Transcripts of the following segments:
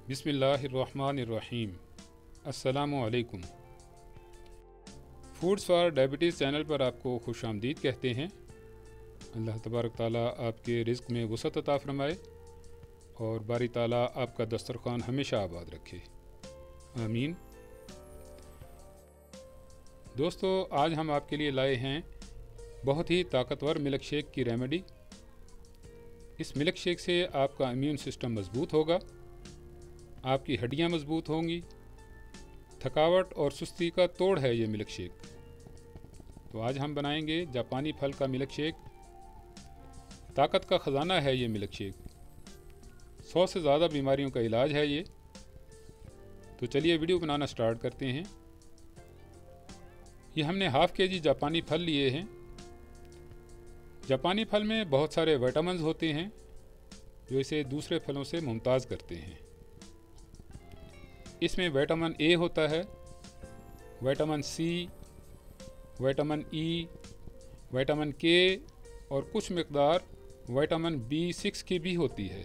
बिस्मिल्लाहिर्रहमानिर्रहीम। अस्सलामु अलैकुम। फूड्स फॉर डायबिटीज़ चैनल पर आपको खुश आमदीद कहते हैं। अल्लाह तबारक ताला आपके रिज़्क़ में वसअत अता फ़रमाए और बारी ताला आपका दस्तरख़्वान हमेशा आबाद रखे, आमीन। दोस्तों, आज हम आपके लिए लाए हैं बहुत ही ताकतवर मिल्क शेक की रेमेडी। इस मिल्क शेक से आपका इम्यून सिस्टम मज़बूत होगा, आपकी हड्डियां मज़बूत होंगी। थकावट और सुस्ती का तोड़ है ये मिल्क शेक। तो आज हम बनाएंगे जापानी फल का मिल्क शेक। ताकत का ख़जाना है ये मिल्क शेक, 100 से ज़्यादा बीमारियों का इलाज है ये। तो चलिए वीडियो बनाना स्टार्ट करते हैं। ये हमने हाफ़ केजी जापानी फल लिए हैं। जापानी फल में बहुत सारे विटामिन्स होते हैं जो इसे दूसरे फलों से मुमताज़ करते हैं। इसमें विटामिन ए होता है, vitamin C, vitamin E, vitamin K और कुछ मकदार विटामिन B6 की भी होती है।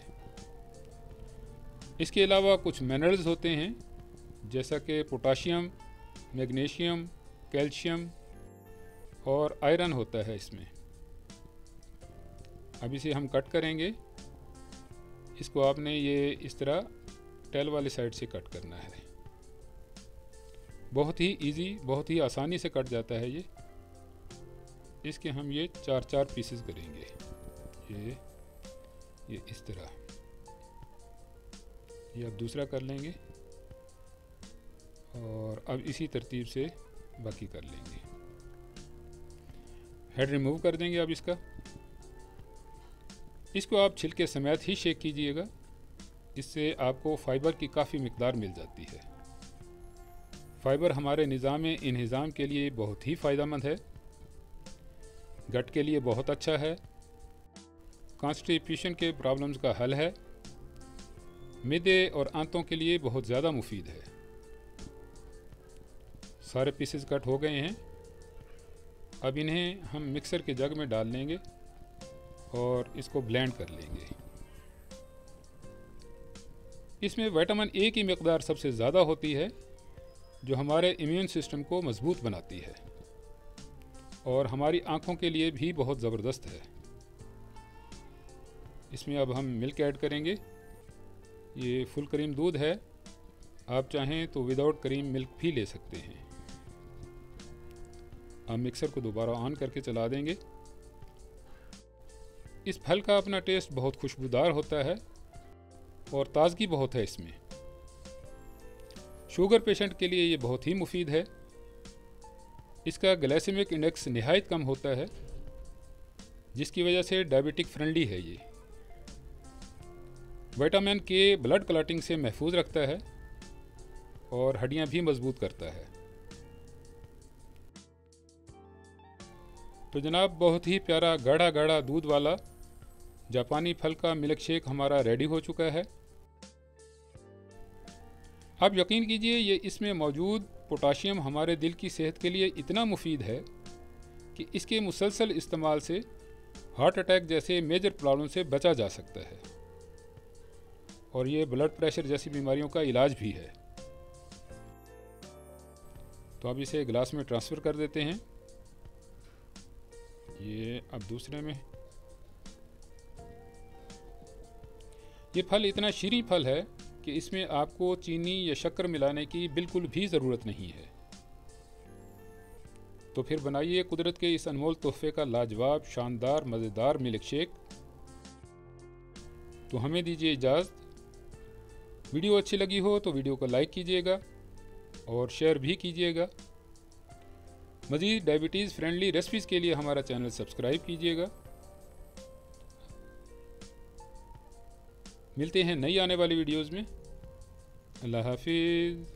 इसके अलावा कुछ मिनरल्स होते हैं जैसा कि पोटाशियम, मैग्नीशियम, कैल्शियम और आयरन होता है इसमें। अब इसे हम कट करेंगे। इसको आपने ये इस तरह टेल वाली साइड से कट करना है। बहुत ही इजी, बहुत ही आसानी से कट जाता है ये। इसके हम ये 4-4 पीसेस करेंगे। ये इस तरह। ये अब दूसरा कर लेंगे और अब इसी तरतीब से बाकी कर लेंगे। हेड रिमूव कर देंगे अब इसका। इसको आप छिलके समेत ही शेक कीजिएगा, इससे आपको फ़ाइबर की काफ़ी मिकदार मिल जाती है। फ़ाइबर हमारे निज़ाम इंहिज़ाम के लिए बहुत ही फ़ायदेमंद है, गट के लिए बहुत अच्छा है, कॉन्स्टिपेशन के प्रॉब्लम्स का हल है, मिदे और आंतों के लिए बहुत ज़्यादा मुफीद है। सारे पीसेस कट हो गए हैं। अब इन्हें हम मिक्सर के जग में डाल लेंगे और इसको ब्लेंड कर लेंगे। इसमें विटामिन ए की मिकदार सबसे ज़्यादा होती है जो हमारे इम्यून सिस्टम को मज़बूत बनाती है और हमारी आँखों के लिए भी बहुत ज़बरदस्त है। इसमें अब हम मिल्क ऐड करेंगे। ये फुल क्रीम दूध है, आप चाहें तो विदाउट क्रीम मिल्क भी ले सकते हैं। अब मिक्सर को दोबारा ऑन करके चला देंगे। इस फल का अपना टेस्ट बहुत खुशबूदार होता है और ताज़गी बहुत है इसमें। शुगर पेशेंट के लिए ये बहुत ही मुफीद है। इसका ग्लाइसेमिक इंडेक्स निहायत कम होता है जिसकी वजह से डायबिटिक फ्रेंडली है ये। विटामिन के ब्लड क्लॉटिंग से महफूज रखता है और हड्डियां भी मजबूत करता है। तो जनाब, बहुत ही प्यारा गाढ़ा गाढ़ा दूध वाला जापानी फल का मिल्क शेक हमारा रेडी हो चुका है। आप यकीन कीजिए, ये इसमें मौजूद पोटाशियम हमारे दिल की सेहत के लिए इतना मुफीद है कि इसके मुसलसल इस्तेमाल से हार्ट अटैक जैसे मेजर प्रॉब्लम से बचा जा सकता है और ये ब्लड प्रेशर जैसी बीमारियों का इलाज भी है। तो अब इसे गिलास में ट्रांसफ़र कर देते हैं। ये अब दूसरे में। ये फल इतना शीरीं फल है कि इसमें आपको चीनी या शक्कर मिलाने की बिल्कुल भी ज़रूरत नहीं है। तो फिर बनाइए कुदरत के इस अनमोल तोहफे का लाजवाब, शानदार, मज़ेदार मिल्क शेक। तो हमें दीजिए इजाज़त। वीडियो अच्छी लगी हो तो वीडियो को लाइक कीजिएगा और शेयर भी कीजिएगा। मज़ीद डायबिटीज़ फ्रेंडली रेसिपीज़ के लिए हमारा चैनल सब्सक्राइब कीजिएगा। मिलते हैं नई आने वाली वीडियोज़ में। अल्लाह हाफिज़।